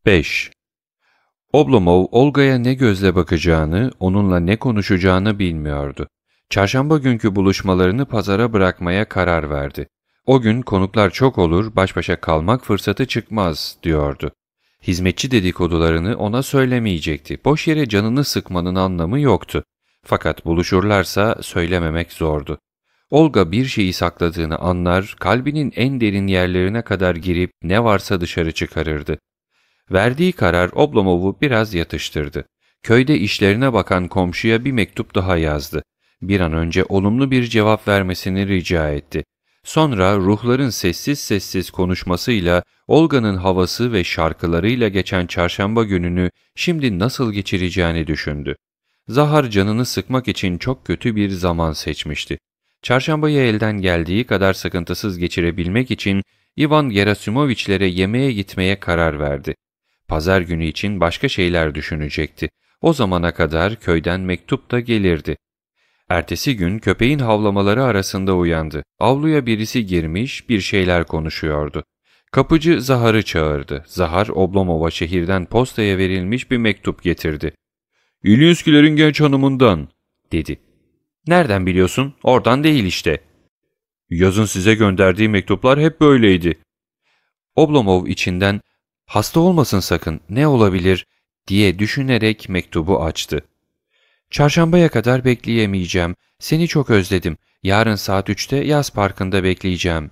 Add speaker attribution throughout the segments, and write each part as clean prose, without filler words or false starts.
Speaker 1: 5. Oblomov, Olga'ya ne gözle bakacağını, onunla ne konuşacağını bilmiyordu. Çarşamba günkü buluşmalarını pazara bırakmaya karar verdi. O gün konuklar çok olur, baş başa kalmak fırsatı çıkmaz, diyordu. Hizmetçi dedikodularını ona söylemeyecekti. Boş yere canını sıkmanın anlamı yoktu. Fakat buluşurlarsa söylememek zordu. Olga bir şeyi sakladığını anlar, kalbinin en derin yerlerine kadar girip ne varsa dışarı çıkarırdı. Verdiği karar Oblomov'u biraz yatıştırdı. Köyde işlerine bakan komşuya bir mektup daha yazdı. Bir an önce olumlu bir cevap vermesini rica etti. Sonra ruhların sessiz sessiz konuşmasıyla Olga'nın havası ve şarkılarıyla geçen çarşamba gününü şimdi nasıl geçireceğini düşündü. Zahar canını sıkmak için çok kötü bir zaman seçmişti. Çarşambayı elden geldiği kadar sıkıntısız geçirebilmek için Ivan Gerasimoviçlere yemeğe gitmeye karar verdi. Pazar günü için başka şeyler düşünecekti. O zamana kadar köyden mektup da gelirdi. Ertesi gün köpeğin havlamaları arasında uyandı. Avluya birisi girmiş, bir şeyler konuşuyordu. Kapıcı Zahar'ı çağırdı. Zahar, Oblomov'a şehirden postaya verilmiş bir mektup getirdi. "İlyinskilerin genç hanımından," dedi. "Nereden biliyorsun? Oradan değil işte." "Yazın size gönderdiği mektuplar hep böyleydi." Oblomov içinden, "Hasta olmasın sakın, ne olabilir?" diye düşünerek mektubu açtı. "Çarşambaya kadar bekleyemeyeceğim. Seni çok özledim. Yarın saat 3'te yaz parkında bekleyeceğim."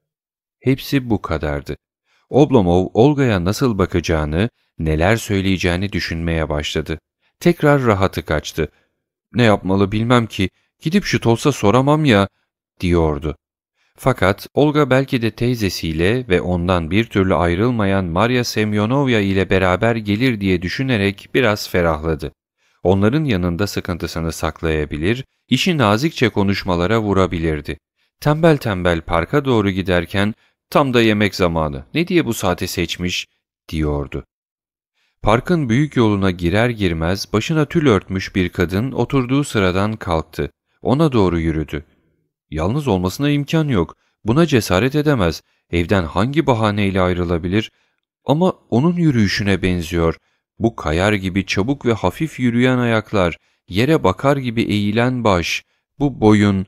Speaker 1: Hepsi bu kadardı. Oblomov, Olga'ya nasıl bakacağını, neler söyleyeceğini düşünmeye başladı. Tekrar rahatı kaçtı. "Ne yapmalı bilmem ki, gidip şut olsa soramam ya," diyordu. Fakat Olga belki de teyzesiyle ve ondan bir türlü ayrılmayan Marya Semyonovya ile beraber gelir diye düşünerek biraz ferahladı. Onların yanında sıkıntısını saklayabilir, işi nazikçe konuşmalara vurabilirdi. Tembel tembel parka doğru giderken, "Tam da yemek zamanı, ne diye bu saati seçmiş?" diyordu. Parkın büyük yoluna girer girmez başına tül örtmüş bir kadın oturduğu sıradan kalktı. Ona doğru yürüdü. Yalnız olmasına imkan yok. Buna cesaret edemez. Evden hangi bahaneyle ayrılabilir? Ama onun yürüyüşüne benziyor. Bu kayar gibi çabuk ve hafif yürüyen ayaklar, yere bakar gibi eğilen baş, bu boyun.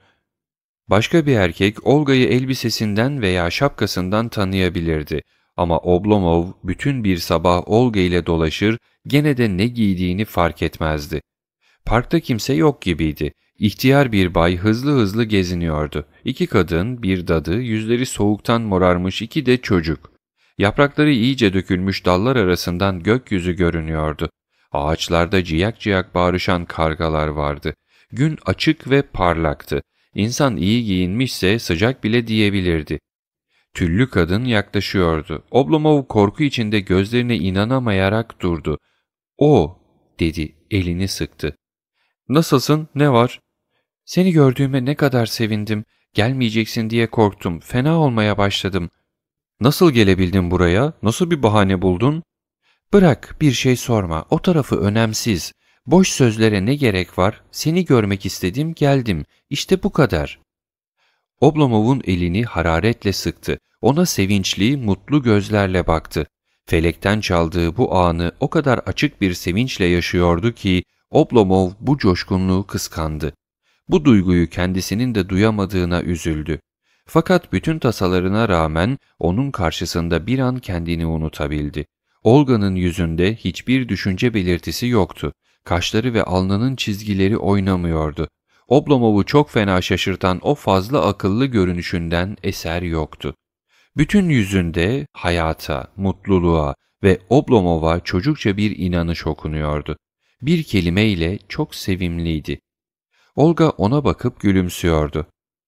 Speaker 1: Başka bir erkek Olga'yı elbisesinden veya şapkasından tanıyabilirdi. Ama Oblomov bütün bir sabah Olga ile dolaşır, gene de ne giydiğini fark etmezdi. Parkta kimse yok gibiydi. İhtiyar bir bay hızlı hızlı geziniyordu. İki kadın, bir dadı, yüzleri soğuktan morarmış iki de çocuk. Yaprakları iyice dökülmüş dallar arasından gökyüzü görünüyordu. Ağaçlarda ciyak ciyak bağırışan kargalar vardı. Gün açık ve parlaktı. İnsan iyi giyinmişse sıcak bile diyebilirdi. Tüllü kadın yaklaşıyordu. Oblomov korku içinde gözlerine inanamayarak durdu. "O," dedi, elini sıktı. "Nasılsın, ne var?" "Seni gördüğüme ne kadar sevindim. Gelmeyeceksin diye korktum. Fena olmaya başladım." "Nasıl gelebildin buraya? Nasıl bir bahane buldun?" "Bırak, bir şey sorma. O tarafı önemsiz. Boş sözlere ne gerek var? Seni görmek istedim, geldim. İşte bu kadar." Oblomov'un elini hararetle sıktı. Ona sevinçli, mutlu gözlerle baktı. Felekten çaldığı bu anı o kadar açık bir sevinçle yaşıyordu ki Oblomov bu coşkunluğu kıskandı. Bu duyguyu kendisinin de duyamadığına üzüldü. Fakat bütün tasalarına rağmen onun karşısında bir an kendini unutabildi. Olga'nın yüzünde hiçbir düşünce belirtisi yoktu. Kaşları ve alnının çizgileri oynamıyordu. Oblomov'u çok fena şaşırtan o fazla akıllı görünüşünden eser yoktu. Bütün yüzünde hayata, mutluluğa ve Oblomov'a çocukça bir inanış okunuyordu. Bir kelimeyle çok sevimliydi. Olga ona bakıp gülümsüyordu.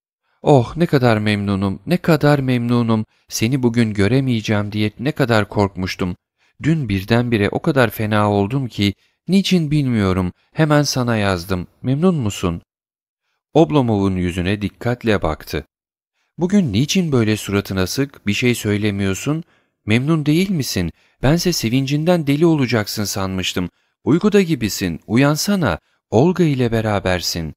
Speaker 1: "Oh, ne kadar memnunum, ne kadar memnunum. Seni bugün göremeyeceğim diye ne kadar korkmuştum. Dün birdenbire o kadar fena oldum ki, niçin bilmiyorum, hemen sana yazdım. Memnun musun?" Oblomov'un yüzüne dikkatle baktı. "Bugün niçin böyle suratın asık, bir şey söylemiyorsun? Memnun değil misin? Bense sevincinden deli olacaksın sanmıştım. Uykuda gibisin, uyansana, Olga ile berabersin."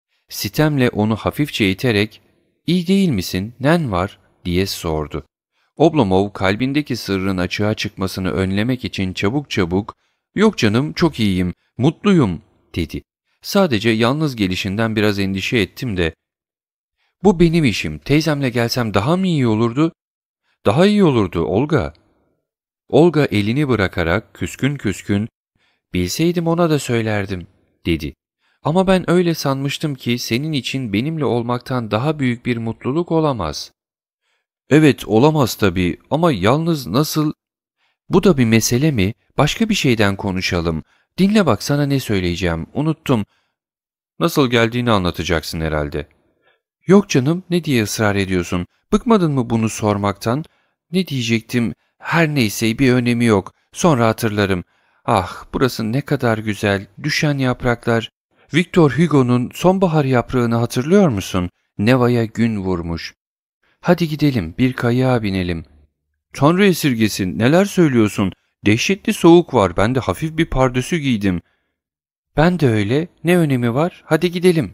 Speaker 1: Sitemle onu hafifçe iterek, "İyi değil misin, nen var?" diye sordu. Oblomov kalbindeki sırrın açığa çıkmasını önlemek için çabuk çabuk ''Yok canım, çok iyiyim, mutluyum.'' dedi. ''Sadece yalnız gelişinden biraz endişe ettim de.'' ''Bu benim işim. Teyzemle gelsem daha mı iyi olurdu?'' ''Daha iyi olurdu, Olga.'' Olga elini bırakarak küskün küskün ''Bilseydim ona da söylerdim.'' dedi. ''Ama ben öyle sanmıştım ki senin için benimle olmaktan daha büyük bir mutluluk olamaz.'' ''Evet, olamaz tabii, ama yalnız nasıl?'' ''Bu da bir mesele mi? Başka bir şeyden konuşalım. Dinle bak, sana ne söyleyeceğim, unuttum.'' ''Nasıl geldiğini anlatacaksın herhalde.'' ''Yok canım, ne diye ısrar ediyorsun? Bıkmadın mı bunu sormaktan?'' ''Ne diyecektim? Her neyse, bir önemi yok. Sonra hatırlarım. Ah, burası ne kadar güzel, düşen yapraklar. Victor Hugo'nun Sonbahar Yaprağını hatırlıyor musun? Neva'ya gün vurmuş. Hadi gidelim, bir kayığa binelim.'' ''Tanrı esirgesin, neler söylüyorsun? Dehşetli soğuk var, ben de hafif bir pardösü giydim.'' ''Ben de öyle, ne önemi var? Hadi gidelim.''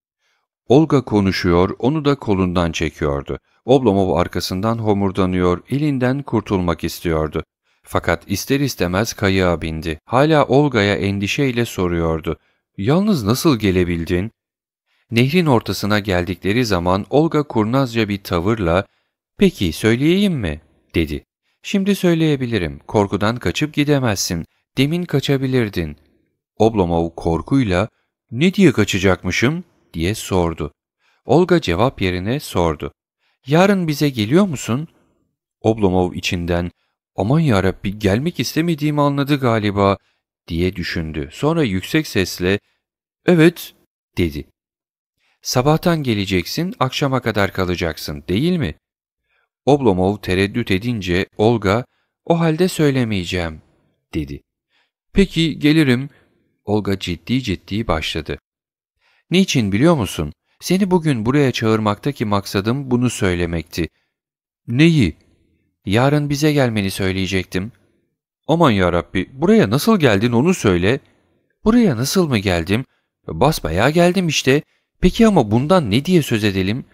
Speaker 1: Olga konuşuyor, onu da kolundan çekiyordu. Oblomov arkasından homurdanıyor, elinden kurtulmak istiyordu. Fakat ister istemez kayığa bindi. Hala Olga'ya endişeyle soruyordu. ''Yalnız nasıl gelebildin?'' Nehrin ortasına geldikleri zaman Olga kurnazca bir tavırla ''Peki, söyleyeyim mi?'' dedi. ''Şimdi söyleyebilirim. Korkudan kaçıp gidemezsin. Demin kaçabilirdin.'' Oblomov korkuyla ''Ne diye kaçacakmışım?'' diye sordu. Olga cevap yerine sordu. ''Yarın bize geliyor musun?'' Oblomov içinden ''Aman yarabbi, gelmek istemediğimi anladı galiba.'' diye düşündü. Sonra yüksek sesle ''Evet.'' dedi. ''Sabahtan geleceksin, akşama kadar kalacaksın, değil mi?'' Oblomov tereddüt edince Olga ''O halde söylemeyeceğim.'' dedi. ''Peki, gelirim.'' Olga ciddi ciddi başladı. ''Niçin biliyor musun? Seni bugün buraya çağırmaktaki maksadım bunu söylemekti.'' ''Neyi?'' ''Yarın bize gelmeni söyleyecektim.'' ''Aman yarabbi, buraya nasıl geldin onu söyle.'' ''Buraya nasıl mı geldim? Basbayağı geldim işte. Peki ama bundan ne diye söz edelim?''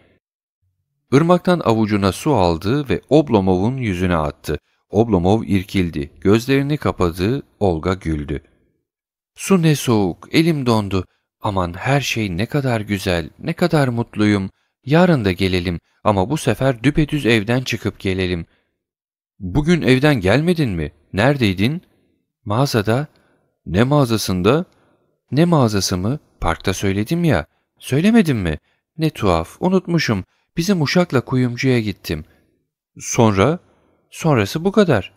Speaker 1: Irmaktan avucuna su aldı ve Oblomov'un yüzüne attı. Oblomov irkildi, gözlerini kapadı, Olga güldü. ''Su ne soğuk, elim dondu. Aman, her şey ne kadar güzel, ne kadar mutluyum. Yarın da gelelim ama bu sefer düpedüz evden çıkıp gelelim.'' ''Bugün evden gelmedin mi? Neredeydin?'' ''Mağazada.'' ''Ne mağazasında?'' ''Ne mağazası mı? Parkta söyledim ya.'' ''Söylemedim mi? Ne tuhaf, unutmuşum. Bizim uşakla kuyumcuya gittim.'' ''Sonra?'' ''Sonrası bu kadar.''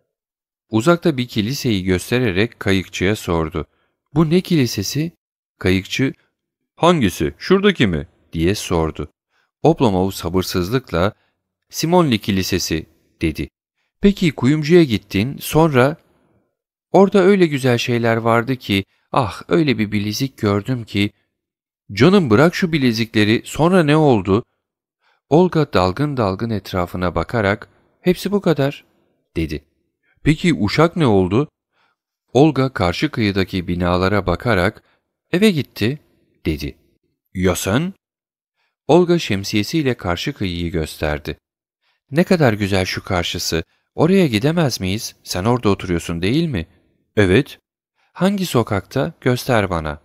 Speaker 1: Uzakta bir kiliseyi göstererek kayıkçıya sordu. ''Bu ne kilisesi?'' Kayıkçı ''Hangisi, şuradaki mi?'' diye sordu. Oblomov sabırsızlıkla ''Simonli Kilisesi.'' dedi. ''Peki kuyumcuya gittin, sonra?'' ''Orada öyle güzel şeyler vardı ki, ah, öyle bir bilezik gördüm ki.'' ''Canım, bırak şu bilezikleri, sonra ne oldu?'' Olga dalgın dalgın etrafına bakarak ''Hepsi bu kadar.'' dedi. ''Peki uşak ne oldu?'' Olga karşı kıyıdaki binalara bakarak ''Eve gitti.'' dedi. ''Ya sen?'' Olga şemsiyesiyle karşı kıyıyı gösterdi. ''Ne kadar güzel şu karşısı. Oraya gidemez miyiz? Sen orada oturuyorsun, değil mi?'' ''Evet.'' ''Hangi sokakta? Göster bana.''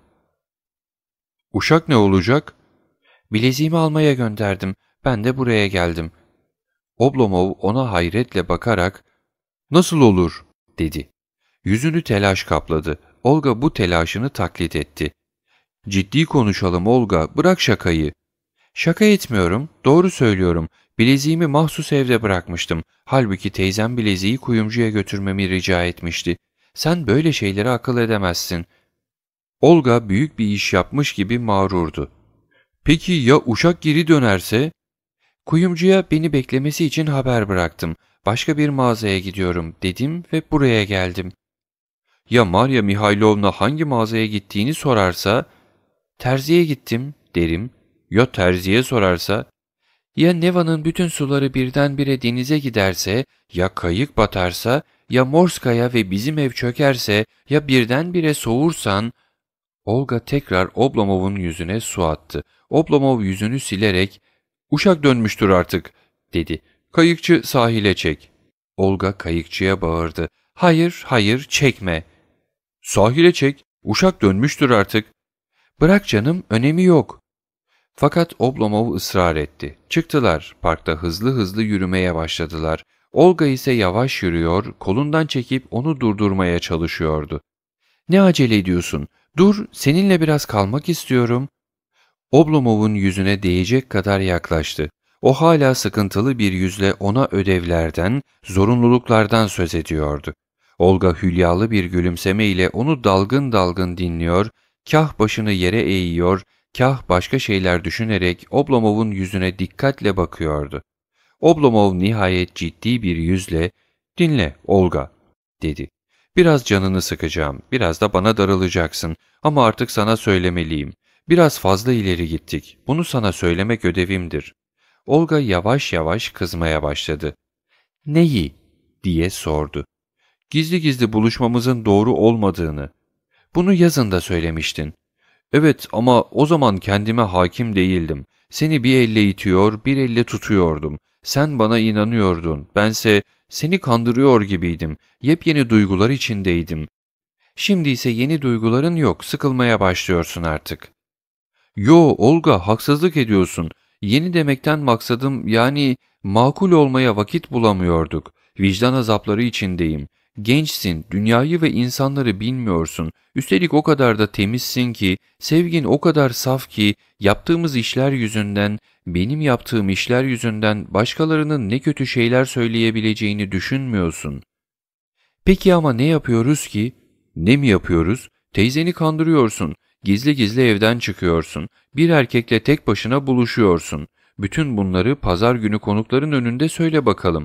Speaker 1: ''Uşak ne olacak?'' ''Bileziğimi almaya gönderdim. Ben de buraya geldim.'' Oblomov ona hayretle bakarak ''Nasıl olur?'' dedi. Yüzünü telaş kapladı. Olga bu telaşını taklit etti. ''Ciddi konuşalım Olga, bırak şakayı.'' ''Şaka etmiyorum, doğru söylüyorum. Bileziğimi mahsus evde bırakmıştım. Halbuki teyzem bileziği kuyumcuya götürmemi rica etmişti. Sen böyle şeylere akıl edemezsin.'' Olga büyük bir iş yapmış gibi mağrurdu. ''Peki ya uşak geri dönerse?'' ''Kuyumcuya beni beklemesi için haber bıraktım. Başka bir mağazaya gidiyorum dedim ve buraya geldim.'' ''Ya Maria Mihailovna hangi mağazaya gittiğini sorarsa?'' ''Terziye gittim.'' derim. ''Ya terziye sorarsa?'' ''Ya Neva'nın bütün suları birdenbire denize giderse, ya kayık batarsa, ya Morskaya ve bizim ev çökerse, ya birdenbire soğursan.'' Olga tekrar Oblomov'un yüzüne su attı. Oblomov yüzünü silerek ''Uşak dönmüştür artık.'' dedi. Kayıkçı sahile çek. Olga kayıkçıya bağırdı. Hayır, hayır, çekme. Sahile çek. Uşak dönmüştür artık. Bırak canım, önemi yok. Fakat Oblomov ısrar etti. Çıktılar, parkta hızlı hızlı yürümeye başladılar. Olga ise yavaş yürüyor, kolundan çekip onu durdurmaya çalışıyordu. Ne acele ediyorsun? Dur, seninle biraz kalmak istiyorum. Oblomov'un yüzüne değecek kadar yaklaştı. O hala sıkıntılı bir yüzle ona ödevlerden, zorunluluklardan söz ediyordu. Olga hülyalı bir gülümseme ile onu dalgın dalgın dinliyor, kah başını yere eğiyor, kah başka şeyler düşünerek Oblomov'un yüzüne dikkatle bakıyordu. Oblomov nihayet ciddi bir yüzle, ''Dinle, Olga.'' dedi. ''Biraz canını sıkacağım, biraz da bana darılacaksın ama artık sana söylemeliyim. Biraz fazla ileri gittik. Bunu sana söylemek ödevimdir.'' Olga yavaş yavaş kızmaya başladı. ''Neyi?'' diye sordu. ''Gizli gizli buluşmamızın doğru olmadığını. Bunu yazın da söylemiştin.'' ''Evet ama o zaman kendime hakim değildim. Seni bir elle itiyor, bir elle tutuyordum. Sen bana inanıyordun. Bense seni kandırıyor gibiydim. Yepyeni duygular içindeydim. Şimdi ise yeni duyguların yok, sıkılmaya başlıyorsun artık.'' ''Yo Olga, haksızlık ediyorsun. Yeni demekten maksadım yani makul olmaya vakit bulamıyorduk. Vicdan azapları içindeyim. Gençsin, dünyayı ve insanları bilmiyorsun. Üstelik o kadar da temizsin ki, sevgin o kadar saf ki, yaptığımız işler yüzünden, benim yaptığım işler yüzünden başkalarının ne kötü şeyler söyleyebileceğini düşünmüyorsun. Peki ama ne yapıyoruz ki? Ne mi yapıyoruz? Teyzeni kandırıyorsun. Gizli gizli evden çıkıyorsun. Bir erkekle tek başına buluşuyorsun. Bütün bunları pazar günü konukların önünde söyle bakalım.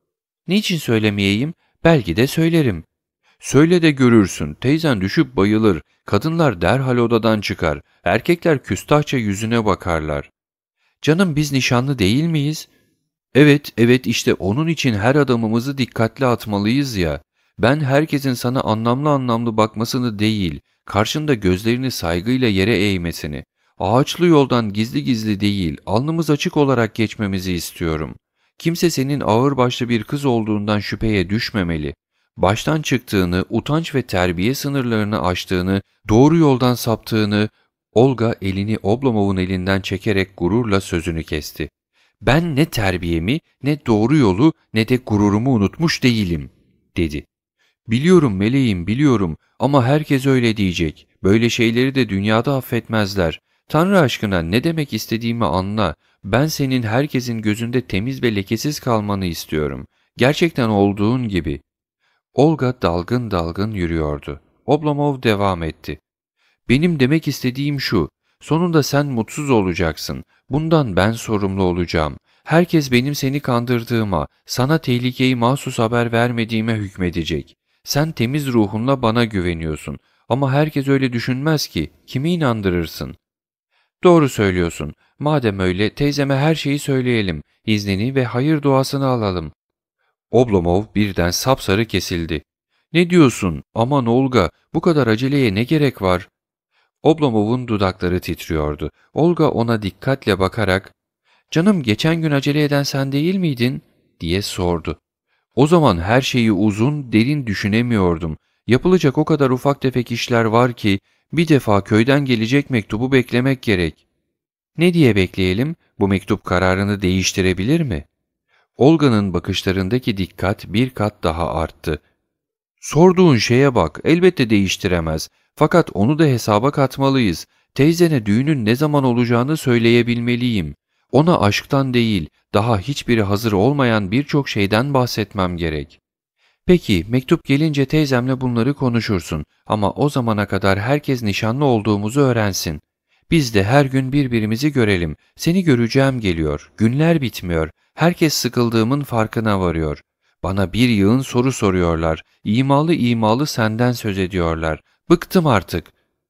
Speaker 1: Niçin söylemeyeyim? Belki de söylerim. Söyle de görürsün. Teyzen düşüp bayılır. Kadınlar derhal odadan çıkar. Erkekler küstahça yüzüne bakarlar. Canım biz nişanlı değil miyiz? Evet, evet işte onun için her adımımızı dikkatli atmalıyız ya. Ben herkesin sana anlamlı anlamlı bakmasını değil, karşında gözlerini saygıyla yere eğmesini, ağaçlı yoldan gizli gizli değil, alnımız açık olarak geçmemizi istiyorum. Kimse senin ağırbaşlı bir kız olduğundan şüpheye düşmemeli. Baştan çıktığını, utanç ve terbiye sınırlarını aştığını, doğru yoldan saptığını, Olga elini Oblomov'un elinden çekerek gururla sözünü kesti. Ben ne terbiyemi, ne doğru yolu, ne de gururumu unutmuş değilim, dedi. Biliyorum meleğim, biliyorum ama herkes öyle diyecek. Böyle şeyleri de dünyada affetmezler. Tanrı aşkına ne demek istediğimi anla. Ben senin herkesin gözünde temiz ve lekesiz kalmanı istiyorum. Gerçekten olduğun gibi. Olga dalgın dalgın yürüyordu. Oblomov devam etti. Benim demek istediğim şu, sonunda sen mutsuz olacaksın. Bundan ben sorumlu olacağım. Herkes benim seni kandırdığıma, sana tehlikeyi mahsus haber vermediğime hükmedecek. Sen temiz ruhunla bana güveniyorsun. Ama herkes öyle düşünmez ki. Kimi inandırırsın? Doğru söylüyorsun. Madem öyle teyzeme her şeyi söyleyelim. İznini ve hayır duasını alalım. Oblomov birden sapsarı kesildi. Ne diyorsun? Aman Olga, bu kadar aceleye ne gerek var? Oblomov'un dudakları titriyordu. Olga ona dikkatle bakarak, ''Canım geçen gün acele eden sen değil miydin?'' diye sordu. ''O zaman her şeyi uzun, derin düşünemiyordum. Yapılacak o kadar ufak tefek işler var ki, bir defa köyden gelecek mektubu beklemek gerek.'' ''Ne diye bekleyelim? Bu mektup kararını değiştirebilir mi?'' Olga'nın bakışlarındaki dikkat bir kat daha arttı. ''Sorduğun şeye bak, elbette değiştiremez. Fakat onu da hesaba katmalıyız. Teyzene düğünün ne zaman olacağını söyleyebilmeliyim. Ona aşktan değil, daha hiçbiri hazır olmayan birçok şeyden bahsetmem gerek. Peki, mektup gelince teyzemle bunları konuşursun ama o zamana kadar herkes nişanlı olduğumuzu öğrensin. Biz de her gün birbirimizi görelim. Seni göreceğim geliyor. Günler bitmiyor. Herkes sıkıldığımın farkına varıyor. Bana bir yığın soru soruyorlar. İmalı imalı senden söz ediyorlar. Bıktım artık.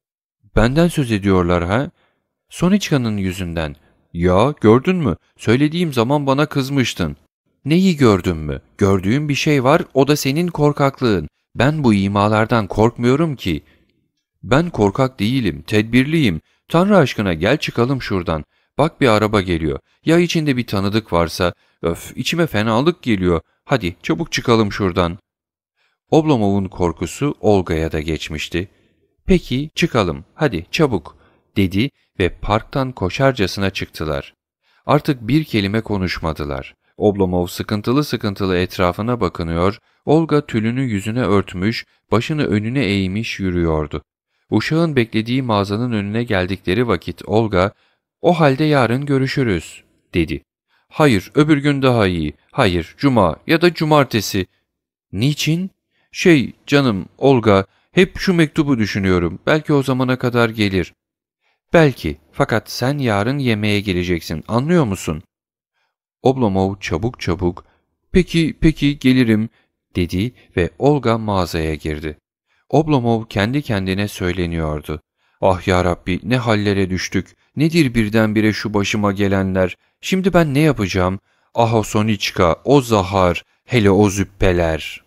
Speaker 1: Benden söz ediyorlar ha? Soniçka'nın yüzünden. Ya gördün mü? Söylediğim zaman bana kızmıştın. Neyi gördün mü? Gördüğüm bir şey var, o da senin korkaklığın. Ben bu imalardan korkmuyorum ki. Ben korkak değilim, tedbirliyim. Tanrı aşkına gel çıkalım şuradan. Bak bir araba geliyor. Ya içinde bir tanıdık varsa, Öf, içime fenalık geliyor. Hadi çabuk çıkalım şuradan. Oblomov'un korkusu Olga'ya da geçmişti. Peki çıkalım, hadi çabuk, dedi ve parktan koşarcasına çıktılar. Artık bir kelime konuşmadılar. Oblomov sıkıntılı sıkıntılı etrafına bakınıyor, Olga tülünü yüzüne örtmüş, başını önüne eğmiş yürüyordu. Uşağın beklediği mağazanın önüne geldikleri vakit Olga, "O halde yarın görüşürüz," dedi. "Hayır, öbür gün daha iyi. Hayır, cuma ya da cumartesi." "Niçin?" Canım Olga, hep şu mektubu düşünüyorum. Belki o zamana kadar gelir." "Belki, fakat sen yarın yemeğe geleceksin, anlıyor musun?" Oblomov çabuk çabuk, "Peki, peki gelirim," dedi ve Olga mağazaya girdi. Oblomov kendi kendine söyleniyordu. "Ah ya Rabbi, ne hallere düştük. Nedir birdenbire şu başıma gelenler? Şimdi ben ne yapacağım? Ah o Soniçka, o Zahar, hele o züppeler."